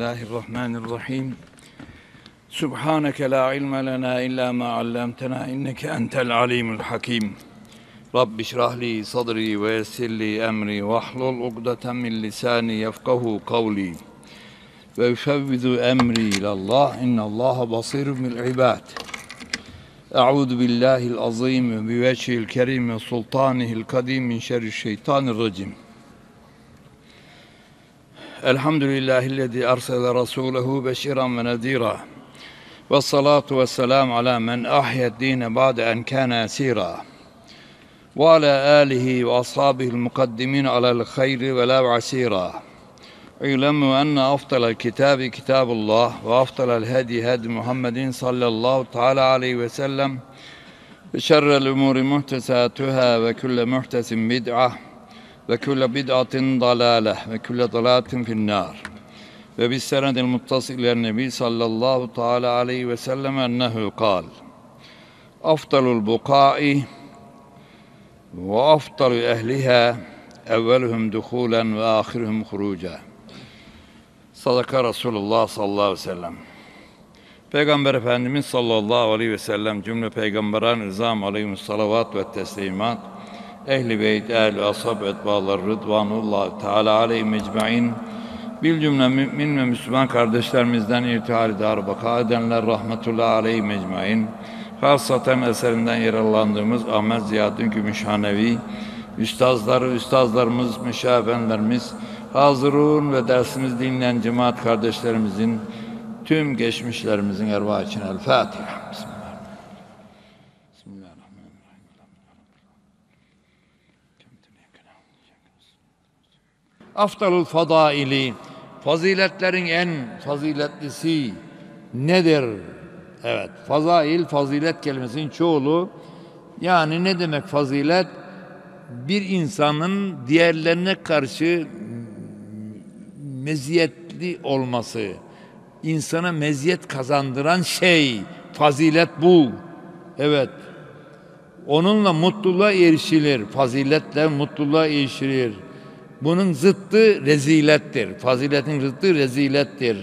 Bismillahirrahmanirrahim. Subhaneke la ilme lena illa ma allamtena inneke entel alimul hakim. Rabbi şrahli sadri ve yessirli emri ve ahlul ugdeten min lisani yefkahu kavli. Ve yufevvidu emri ilallah innallaha basirun bil ibad. Euzu billahil azim bi vecihil kerim ve sultanihil kadim min şerri'ş-şeytanirracim. Elhamdülillahillezî ersele rasûlehu beşiran ve nedîrâ. Ve salatu ve selam ala men ahyed dîne ba'de en kâne esîrâ. Ve ala âlihi ve ashâbihil mukaddimin alel hayri ve la asîrâ. İ'lemû enne afdalel kitâbi kitâbullah ve afdalel hedi hedi Muhammedin sallallahu teâlâ aleyhi ve sellem ve şerrel umûri muhtesâtuhâ ve külle muhtesin bid'ah ve külle bid'atin dalâleh ve külle dalâletin finnâr. Ve bis senedil muttasil ilen nebi sallallahu teâlâ aleyhi ve sellem ennehu kâl. Afdalul bukâi ve afdalu ehliha evveluhum dukhûlen ve âhiruhum hurûca. Sadaka Resulullah sallallahu aleyhi ve sellem. Peygamber Efendimiz sallallahu aleyhi ve sellem cümle peygamberan rızam aleyhimus salavat ve teslimat, ehl-i beyt, ehl-i ashab, etbâlar rıdvanullah teâlâ aleyhi mecmain, bil cümle mümin ve Müslüman kardeşlerimizden irtihal-i dar baka edenler rahmetullahi aleyhi mecmain, hasaten eserinden yararlandığımız Ahmet Ziyaddin Gümüşhanevi, üstazlarımız, müşahefenlerimiz, hazırun ve dersimiz dinleyen cemaat kardeşlerimizin, tüm geçmişlerimizin ervah için El Fatiha. Afdalul fadaili, faziletlerin en faziletlisi nedir? Evet, fazail, fazilet kelimesinin çoğulu. Yani ne demek fazilet? Bir insanın diğerlerine karşı meziyetli olması, insana meziyet kazandıran şey, fazilet bu. Evet, onunla mutluluğa erişilir, faziletle mutluluğa erişilir. Bunun zıttı rezilettir, faziletin zıttı rezilettir.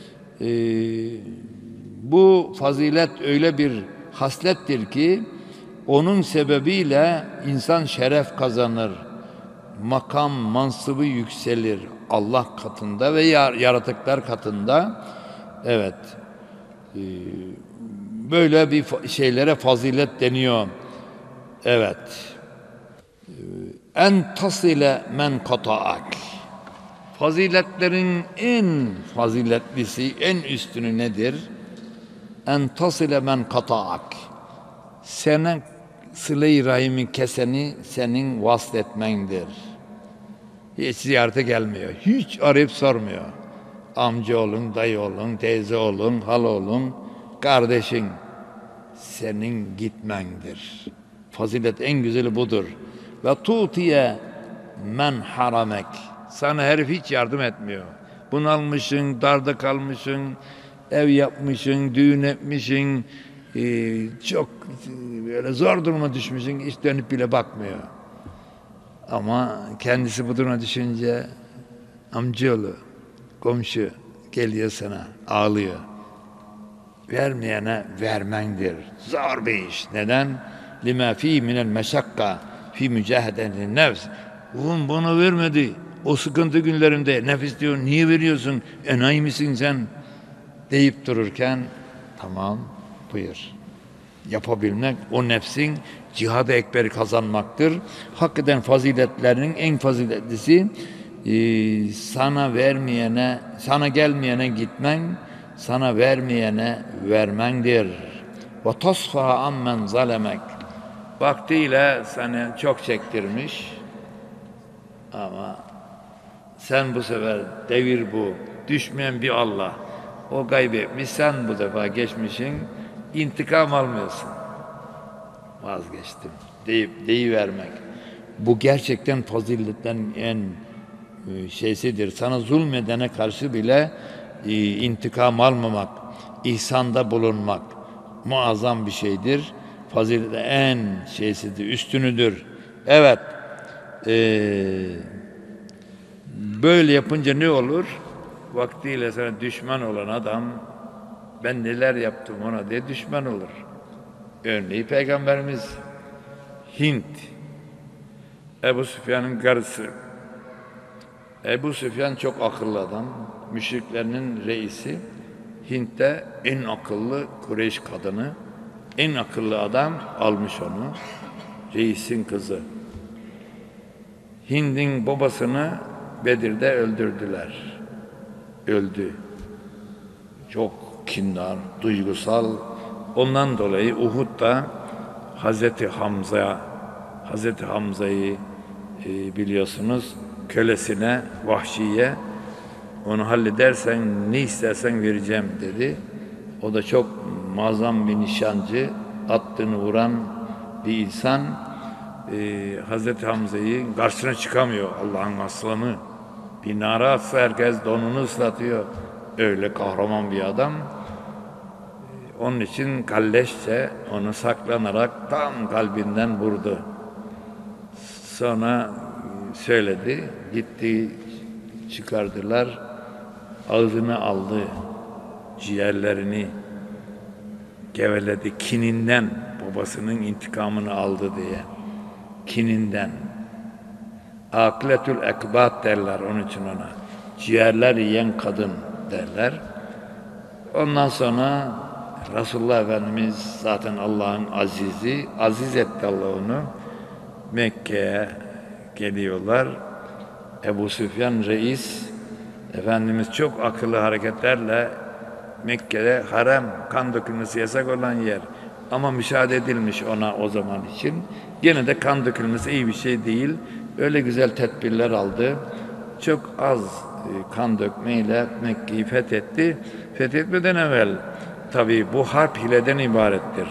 Bu fazilet öyle bir haslettir ki, onun sebebiyle insan şeref kazanır, makam, mansıbı yükselir Allah katında ve yaratıklar katında. Evet, böyle bir şeylere fazilet deniyor. Evet, en tasile men kata'ak. Faziletlerin en faziletlisi, en üstünü nedir? En tasile men kata'ak. Senin sıle-i rahimi keseni senin vasletmendir. Hiç ziyarete gelmiyor. Hiç arayıp sormuyor. Amca olun, dayı olun, teyze olun, hal olun, kardeşin. Senin gitmendir. Fazilet en güzeli budur. Ve tu'tiye men haramek. Sana herif hiç yardım etmiyor. Bunalmışsın, darda kalmışsın, ev yapmışsın, düğün etmişsin, çok böyle zor duruma düşmüşsün, hiç dönüp bile bakmıyor. Ama kendisi bu duruma düşünce amcaoğlu, komşu geliyor sana, ağlıyor. Vermeyene vermendir. Zor bir iş. Neden? Lima fi minel meşakka fi mücahedetin nefs. Bunu vermedi. O sıkıntı günlerinde nefis diyor, niye veriyorsun? Enayi misin sen? Deyip dururken, tamam buyur. Yapabilmek o nefsin cihad-ı ekberi kazanmaktır. Hakikaten faziletlerinin en faziletlisi sana vermeyene, sana gelmeyene gitmen, sana vermeyene vermendir. Ve tasfa ammen zalemek. Vaktiyle seni çok çektirmiş ama sen bu sefer devir bu. Düşmeyen bir Allah. O kaybetmiş, sen bu defa geçmişin, intikam almıyorsun. Vazgeçtim deyivermek. Bu gerçekten faziletten en şeysidir. Sana zulmedene karşı bile intikam almamak, ihsanda bulunmak muazzam bir şeydir. Fazilet en şeysidir, üstünüdür. Evet, böyle yapınca ne olur? vaktiyle sana düşman olan adam ben neler yaptım ona diye düşman olur. Örneği Peygamberimiz Hint, Ebu Süfyan'ın karısı. Ebu Süfyan çok akıllı adam. Müşriklerinin reisi. Hint'te en akıllı Kureyş kadını. En akıllı adam almış onu. Reisin kızı. Hind'in babasını Bedir'de öldürdüler. Öldü. Çok kindar, duygusal. Ondan dolayı Uhud'da Hazreti Hamza'yı biliyorsunuz kölesine, Vahşi'ye onu halledersen ne istersen vereceğim dedi. O da çok muazzam bir nişancı, attığını vuran bir insan. Hazreti Hamza'yı karşısına çıkamıyor, Allah'ın aslanı. Bir nara atsa herkes donunu ıslatıyor. Öyle kahraman bir adam. Onun için kalleşçe onu saklanarak tam kalbinden vurdu. Sonra söyledi, gitti, çıkardılar, ağzını aldı, ciğerlerini geveledi, kininden, babasının intikamını aldı diye, kininden. Akletül ekbat derler onun için ona, ciğerler yiyen kadın derler. Ondan sonra Resulullah Efendimiz zaten Allah'ın azizi, aziz etti Allah onu. Mekke'ye geliyorlar. Ebu Süfyan reis, Efendimiz çok akıllı hareketlerle Mekke'de harem, kan dökülmesi yasak olan yer. Ama müsaade edilmiş ona o zaman için. Gene de kan dökülmesi iyi bir şey değil. Öyle güzel tedbirler aldı. Çok az kan dökmeyle Mekke'yi fethetti. Fethetmeden evvel tabii bu harp hileden ibarettir.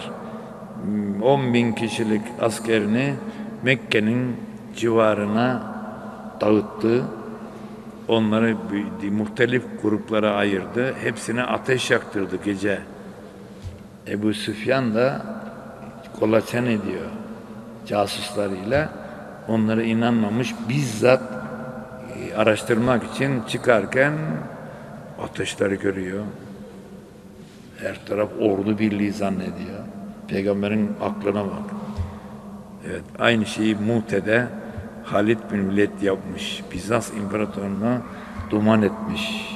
10.000 kişilik askerini Mekke'nin civarına dağıttı. Onları muhtelif gruplara ayırdı. Hepsine ateş yaktırdı gece. Ebu Süfyan da kolaçan ediyor casuslarıyla. Onlara inanmamış, bizzat araştırmak için çıkarken ateşleri görüyor. Her taraf ordu birliği zannediyor. Peygamberin aklına bak. Evet, aynı şeyi Mu'te'de Halid bin Velid yapmış. Bizans İmparatorluğu'na duman etmiş.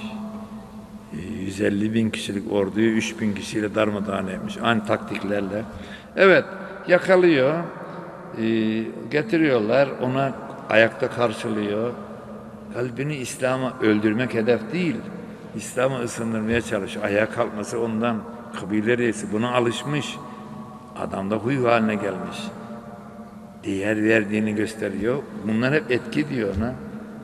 150.000 kişilik orduyu 3.000 kişiyle darmadağın etmiş. Aynı taktiklerle. Evet, yakalıyor. Getiriyorlar. Ona ayakta karşılıyor. Kalbini İslam'a öldürmek hedef değil. İslam'a ısındırmaya çalışıyor. Ayağa kalkması ondan. Kabile reisi buna alışmış. Adam da huy haline gelmiş. Değer verdiğini gösteriyor. Bunlar hep etki diyor ona.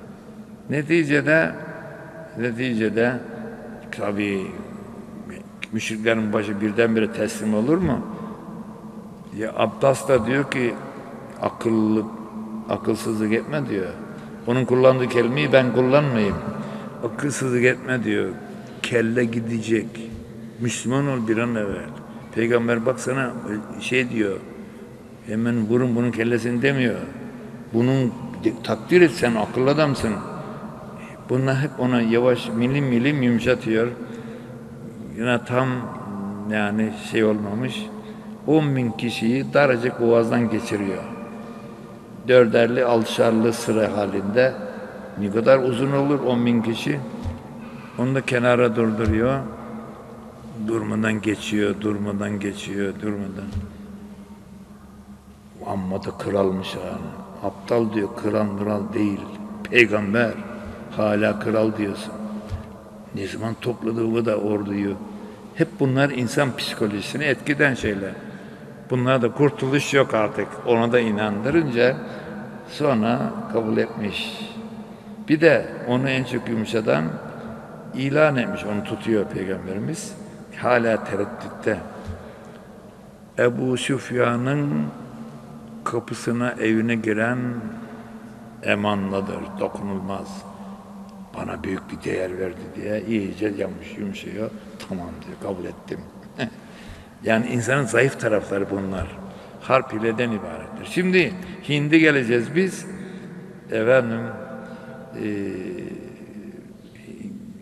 Neticede tabii müşriklerin başı birdenbire teslim olur mu? Ya Abdas da diyor ki akılsızlık etme diyor. Onun kullandığı kelimeyi ben kullanmayayım. Akılsızlık etme diyor. Kelle gidecek. Müslüman ol bir an evvel. Peygamber baksana diyor. Hemen vurun bunun kellesini demiyor. Bunun takdir et, sen akıllı adamsın. Bunlar hep ona yavaş milim milim yumuşatıyor. Yine tam olmamış. 10.000 kişiyi daracık boğazdan geçiriyor. 4'erli 6'şarlı sıra halinde. Ne kadar uzun olur 10.000 kişi. Onu da kenara durduruyor. Durmadan geçiyor. Amma da kralmış yani. Aptal diyor, kral değil. Peygamber, hala kral diyorsun. Ne zaman topladı bu da orduyu? Hep bunlar insan psikolojisini etkiden şeyler. Bunlarda kurtuluş yok artık. Ona da inandırınca sonra kabul etmiş. Bir de onu en çok yumuşatan ilan etmiş. Onu tutuyor Peygamberimiz. Hala tereddütte. Ebu Süfyan'ın kapısına, evine giren emanlıdır, dokunulmaz. Bana büyük bir değer verdi diye iyice yumuşuyor. Tamam diyor, kabul ettim. Yani insanın zayıf tarafları bunlar. Harp hileden ibarettir. Şimdi Hind'e geleceğiz biz.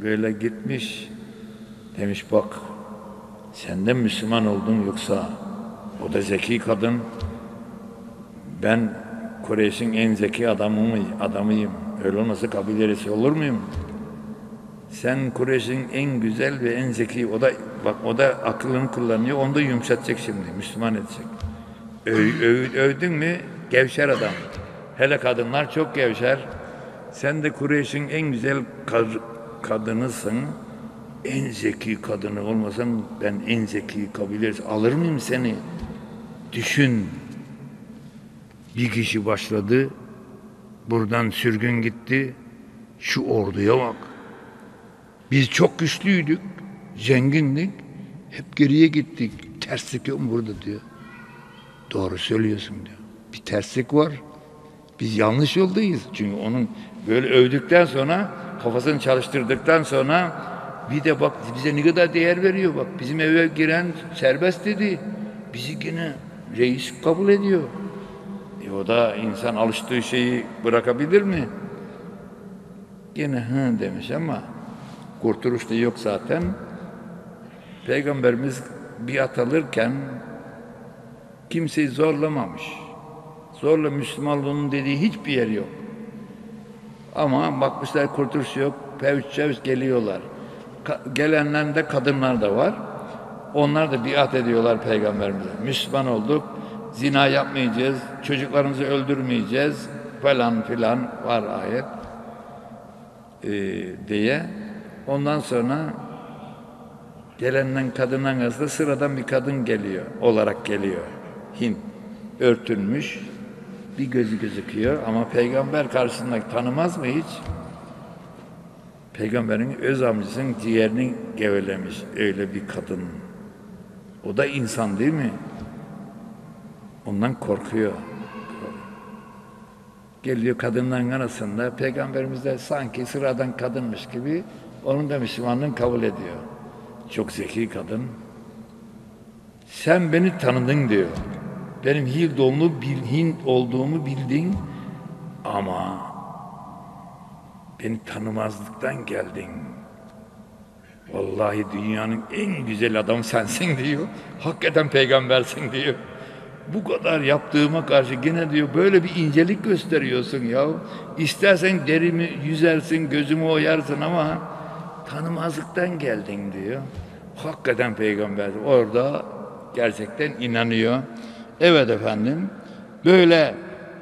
böyle gitmiş. Demiş bak sen de Müslüman oldun yoksa o da zeki kadın. Ben Kureyş'in en zeki adamıyım. Öyle olmasa kabile reisi olur muyum? Sen Kureyş'in en güzel ve en zeki, o da aklını kullanıyor, onu da yumuşatacak şimdi, Müslüman edecek. Övdün mü gevşer adam. Hele kadınlar çok gevşer. Sen de Kureyş'in en güzel kadınısın. En zeki kadını olmasan ben en zeki kabilesi alır mıyım seni? Düşün. Bir kişi başladı. Buradan sürgün gitti. Şu orduya bak. Biz çok güçlüydük. Zengindik. Hep geriye gittik. Terslik yok mu burada diyor. Doğru söylüyorsun diyor. Bir terslik var. Biz yanlış yoldayız. Çünkü onun böyle övdükten sonra, kafasını çalıştırdıktan sonra bir de bak bize ne kadar değer veriyor bak. Bizim eve giren serbest dedi. Bizi yine reis kabul ediyor. O da insan alıştığı şeyi bırakabilir mi? Yine hı demiş ama kurtuluş da yok zaten. Peygamberimiz biat alırken kimseyi zorlamamış. Zorla Müslümanlığının dediği hiçbir yer yok. Ama bakmışlar kurtuluş yok. Pevç geliyorlar. Gelenler de kadınlar da var. Onlar da biat ediyorlar Peygamberimize. Müslüman olduk. Zina yapmayacağız. Çocuklarımızı öldürmeyeceğiz. Falan filan var ayet. Diye. Ondan sonra gelenden kadından arasında sıradan bir kadın geliyor. Hint. Örtülmüş. Bir gözü gözüküyor ama peygamber karşısında tanımaz mı hiç? Peygamberin öz amcasının ciğerini gevelemiş öyle bir kadın. O da insan değil mi? Ondan korkuyor. Geliyor kadınların arasında, peygamberimiz de sanki sıradan kadınmış gibi onun da Müslümanlığını kabul ediyor. Çok zeki kadın. Sen beni tanıdın diyor. Benim Hint olduğumu bildin ama beni tanımazlıktan geldin. Vallahi dünyanın en güzel adamı sensin diyor. Hakikaten peygambersin diyor. Bu kadar yaptığıma karşı gene diyor böyle bir incelik gösteriyorsun ya. İstersen derimi yüzersin, gözümü oyarsın ama tanımazlıktan geldin diyor. Hakikaten peygamber. Orada gerçekten inanıyor. Evet efendim. Böyle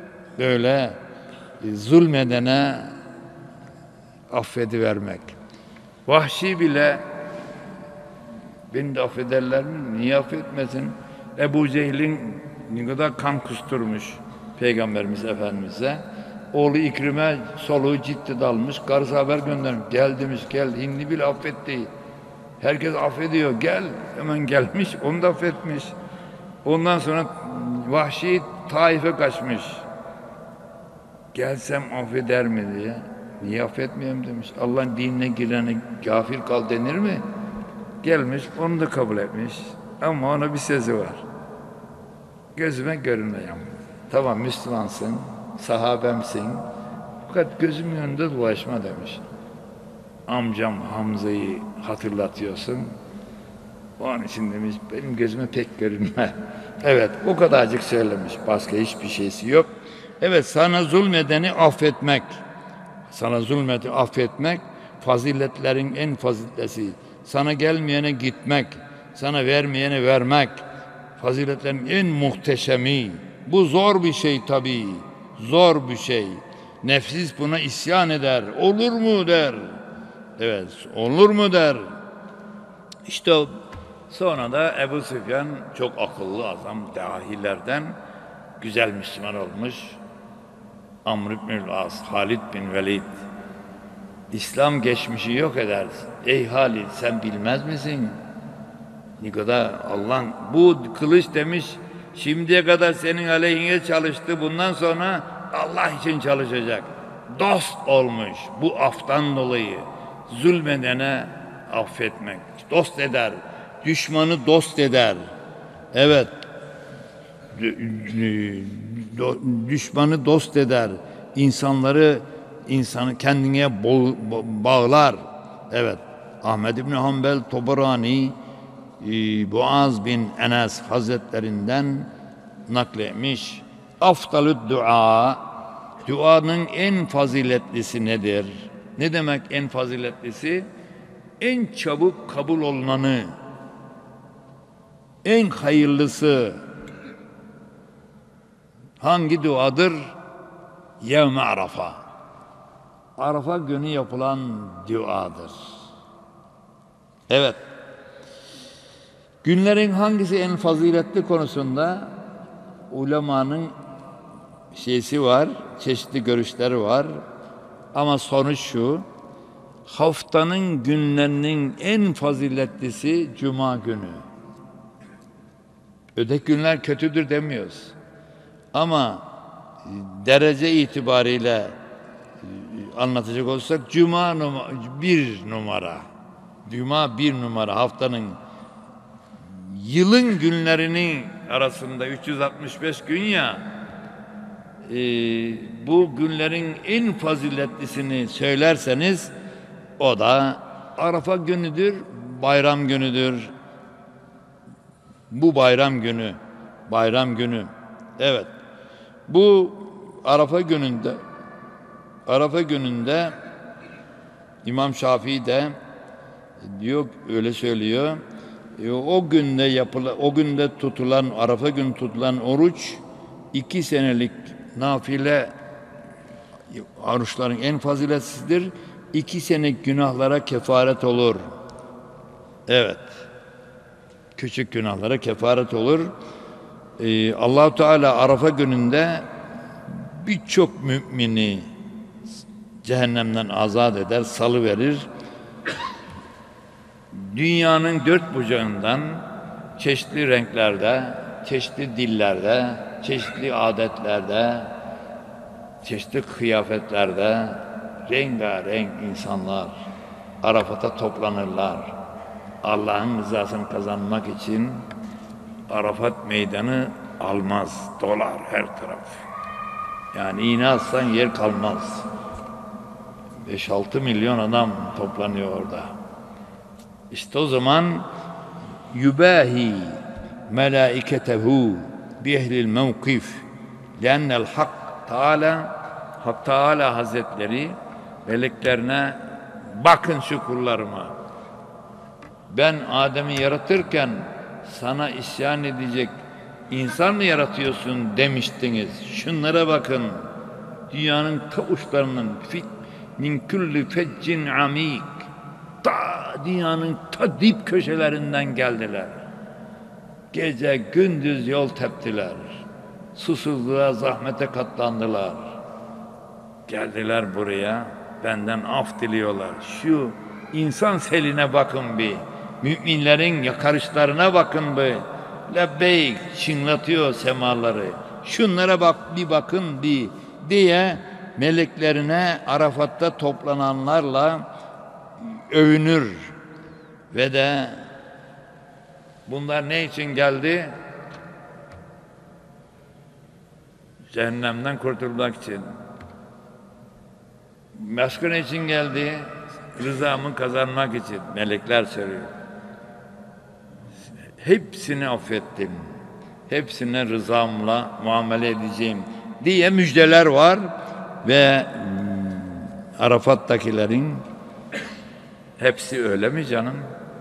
zulmedene affedivermek. Vahşi bile beni de affederler mi? Niye affetmesin? Ebu Cehil'in ne kadar kan kusturmuş Peygamberimiz Efendimiz'e. Oğlu İkrim'e soluğu ciddi dalmış. Karısı haber göndermiş. Gel demiş, gel. Hindi bile affetti. Herkes affediyor. Gel. Hemen gelmiş. Onu da affetmiş. Ondan sonra Vahşi Taif'e kaçmış. Gelsem affeder mi diye. Niye affetmeyeyim demiş. Allah'ın dinine girene gafir kal denir mi? Gelmiş, onu da kabul etmiş. Ama ona bir sözü var. Gözüme görünmeyen. Tamam Müslümansın, sahabemsin. Fakat gözümün önünde dolaşma demiş. Amcam Hamza'yı hatırlatıyorsun. Onun için demiş, benim gözüme pek görünme. Evet, o kadarcık söylemiş. Başka hiçbir şeysi yok. Evet, sana zulmedeni affetmek. Sana zulmeti affetmek, faziletlerin en faziletlisi. Sana gelmeyene gitmek, sana vermeyene vermek, faziletlerin en muhteşemi. Bu zor bir şey tabii, zor bir şey. Nefsis buna isyan eder, olur mu der. Evet, olur mu der. İşte sonra da Ebu Süfyan çok akıllı adam, dahilerden güzel Müslüman olmuş. Amr ibn As, Halid bin Velid. İslam geçmişi yok eder. Ey Halid sen bilmez misin? Ne kadar Allah'ın bu kılıç demiş şimdiye kadar senin aleyhine çalıştı. Bundan sonra Allah için çalışacak. Dost olmuş bu aftan dolayı. Zulmedene affetmek. Dost eder. Düşmanı dost eder. Evet. Düşmanı dost eder. İnsanı kendine bağlar. Evet, Ahmed İbni Hanbel Taberani Muaz bin Enes Hazretlerinden nakletmiş. Afdalü dua, duanın en faziletlisi nedir? Ne demek en faziletlisi? En çabuk kabul olunanı, en hayırlısı hangi duadır? Yevme Arafa. Arafa günü yapılan duadır. Evet. Günlerin hangisi en faziletli konusunda ulemanın şeysi var, çeşitli görüşleri var. Ama sonuç şu, haftanın günlerinin en faziletlisi Cuma günü. Öteki günler kötüdür demiyoruz. Ama derece itibariyle anlatacak olursak Cuma bir numara. Cuma bir numara haftanın, yılın günlerinin arasında 365 gün ya, bu günlerin en faziletlisini söylerseniz o da Arafa günüdür, bayram günüdür. Bu bayram günü. Evet. Bu Arafa gününde İmam Şafii de diyor, öyle söylüyor. O günde tutulan, Arafa günü tutulan oruç 2 senelik nafile oruçların en faziletlisidir. 2 senelik günahlara kefaret olur. Evet. Küçük günahlara kefaret olur. Allah-u Teala Arafa gününde birçok mümini cehennemden azat eder, salıverir. Dünyanın 4 bucağından çeşitli renklerde, çeşitli dillerde, çeşitli adetlerde, çeşitli kıyafetlerde rengarenk insanlar Arafat'a toplanırlar. Allah'ın rızasını kazanmak için Arafat meydanı almaz, dolar her taraf. Yani iğne atsan yer kalmaz. 5-6 milyon adam toplanıyor orada. İşte o zaman yubahi melaiketehu bi ehlil mevkif lennel hak Teala Hazretleri meleklerine, bakın şu kullarıma, ben Adem'i yaratırken sana isyan edecek insan mı yaratıyorsun demiştiniz. Şunlara bakın, dünyanın ta uçlarından min kulli feccin amik, dünyanın ta dip köşelerinden geldiler. Gece gündüz yol teptiler. Susuzluğa, zahmete katlandılar. Geldiler buraya, benden af diliyorlar. Şu insan seline bakın bir. Müminlerin yakarışlarına bakın bir. Lebbeyk çınlatıyor semaları. Şunlara bak, bir bakın bir diye meleklerine Arafat'ta toplananlarla övünür. Ve de bunlar ne için geldi? Cehennemden kurtulmak için. Başka ne için geldi? Rızamı kazanmak için. Melekler söylüyor. Hepsini affettim. Hepsine rızamla muamele edeceğim diye müjdeler var ve Arafat'takilerin hepsi öyle mi canım?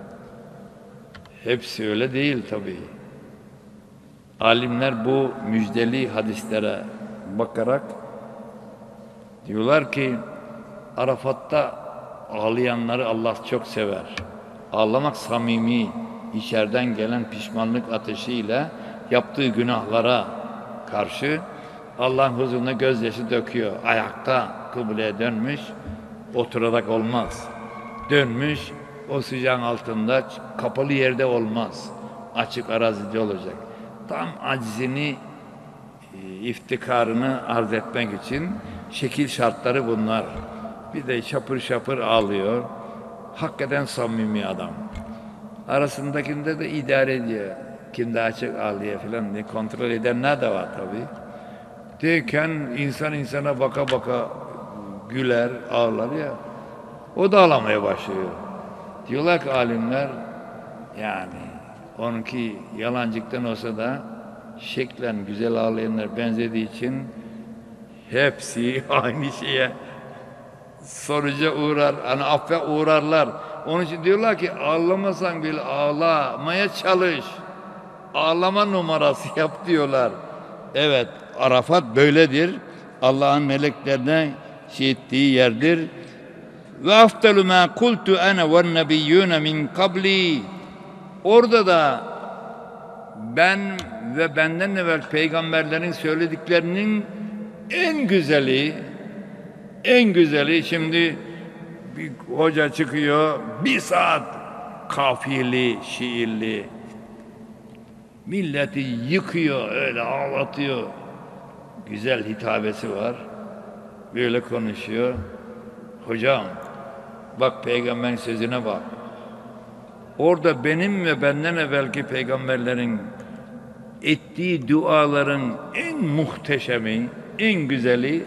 Hepsi öyle değil tabii. Alimler bu müjdeli hadislere bakarak diyorlar ki Arafat'ta ağlayanları Allah çok sever. Ağlamak samimi, içeriden gelen pişmanlık ateşiyle yaptığı günahlara karşı Allah'ın huzuruna gözyaşı döküyor. Ayakta kıbleye dönmüş, oturarak olmaz. Dönmüş, o sıcağın altında kapalı yerde olmaz. Açık arazide olacak. Tam aczini, iftikarını arz etmek için şekil şartları bunlar. Bir de şapır şapır ağlıyor. Hakikaten samimi adam. Arasındakinde de idare ediyor. Kim daha çok ağlıyor falan diye kontrol edenler de var tabii. Deyken insan insana baka baka güler, ağlar ya. O da ağlamaya başlıyor. Diyorlar ki alimler, yani onunki yalancıktan olsa da şeklen güzel ağlayanlar benzediği için hepsi aynı şeye, sonuca uğrar, hani affe uğrarlar. Onun için diyorlar ki ağlamasan bile ağlamaya çalış. Ağlama numarası yap diyorlar. Evet, Arafat böyledir. Allah'ın meleklerine ettiği yerdir. Ve afdalu ma kultu ene ve nebiyyûne min kabli. Orada da ben ve benden evvel peygamberlerin söylediklerinin en güzeli şimdi bir hoca çıkıyor, bir saat kafiyeli, şiirli, milleti yıkıyor, öyle ağlatıyor. Güzel hitabesi var. Böyle konuşuyor. Hocam, bak peygamberin sözüne bak. Orada benim ve benden evvelki peygamberlerin ettiği duaların en muhteşemi, en güzeli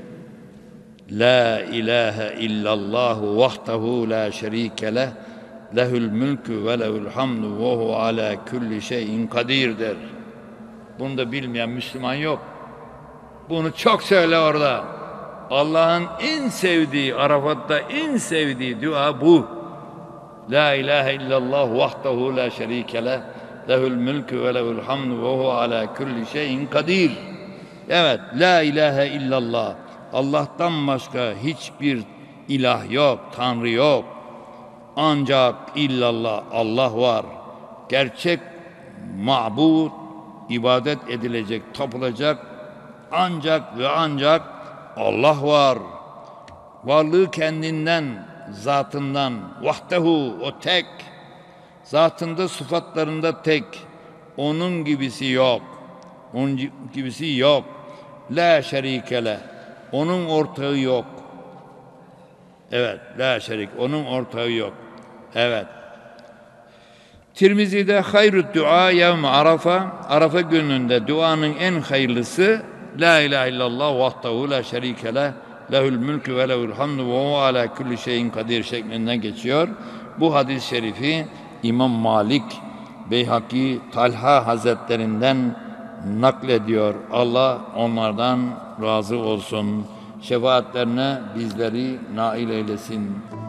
La ilahe illallahu vahdehu la şerike leh lehül mülkü ve lehül hamdu ve hu ala kulli şeyin kadir der. Bunu da bilmeyen Müslüman yok. Bunu çok söyle orada. Allah'ın en sevdiği, Arafat'ta en sevdiği dua bu. La ilahe illallah vahdehu la şerike leh lehül mülkü ve lehül hamdu ve hu ala kulli şeyin kadir. Evet, la ilahe illallah. Allah'tan başka hiçbir ilah yok, Tanrı yok. Ancak illallah, Allah var. Gerçek mabud, ibadet edilecek, tapılacak ancak ve ancak Allah var. Varlığı kendinden, zatından, vahdehu, o tek. Zatında, sıfatlarında tek. Onun gibisi yok. Onun gibisi yok. La şerikele. Onun ortağı yok. Evet, la şerik. Onun ortağı yok. Evet. Tirmizi'de hayrü dua yevm Arafa. Arafa gününde duanın en hayırlısı La ilahe illallah vahdehu la şerike leh lehül mülkü ve lehül hamdu ve huve ala kulli şeyin kadir şeklinden geçiyor. Bu hadis-i şerifi İmam Malik Beyhaki Talha Hazretlerinden naklediyor. Allah onlardan razı olsun. Şefaatlerine bizleri nail eylesin.